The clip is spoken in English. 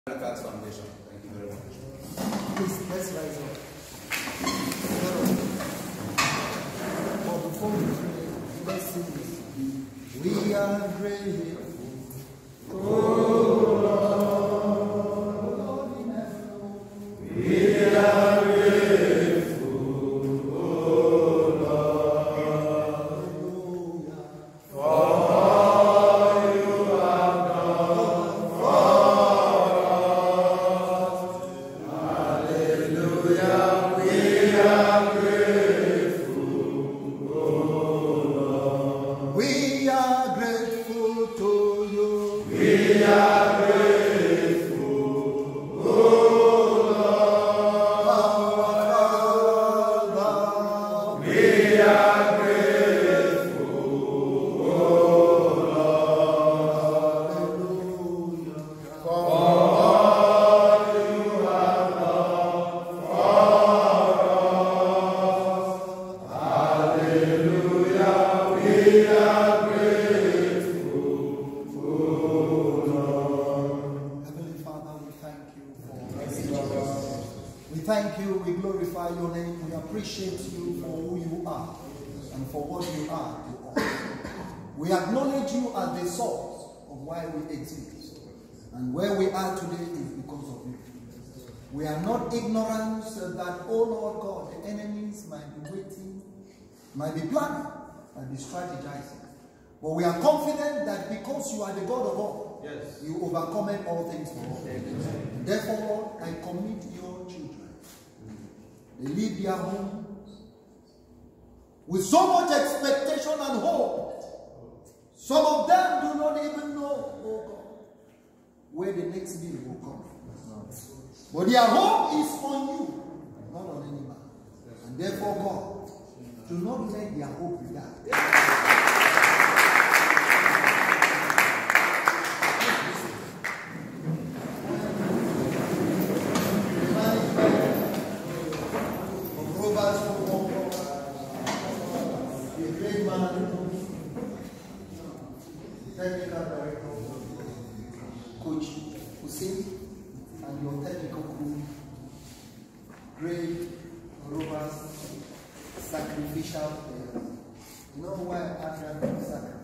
Akak's Foundation. Thank you very much. Please, let's rise up. But before we pray, let's sing this. We are grateful, oh Lord in heaven. We are grateful, oh Lord, for all you have done for us. Hallelujah, we are grateful, oh Lord. We are grateful to you. We are grateful, oh Lord, our Father. We are grateful, oh Lord. Hallelujah. For all you have done for us. Hallelujah, we are grateful, oh Lord. Heavenly Father, we thank you for blessing us. We thank you, we glorify your name, we appreciate you for who you are and for what you are to us. We acknowledge you as the source of why we exist, and where we are today is because of you. We are not ignorant that, oh Lord God, the enemies might be waiting, might be planning, might be strategizing. But we are confident that because you are the God of all, Yes. you overcome all things for all. And therefore, Lord, I commit your children. They leave their homes with so much expectation and hope. Some of them do not even know, oh God, where the next meal will come from. But their hope is on you, not on any man. And therefore, God, do not let their hope be that. Of Rovers football club, the great man, technical director, Coach Hussein, and your technical crew, great Rovers sacrificial players. You know why I ask that sacrifice?